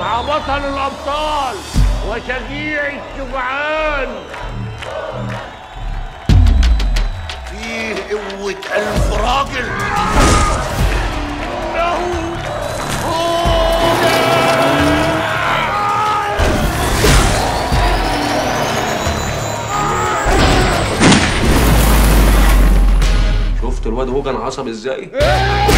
مع بطل الأبطال وشجيع الشجعان. فيه قوة 1000 راجل. شفت الواد هوجن عصب ازاي؟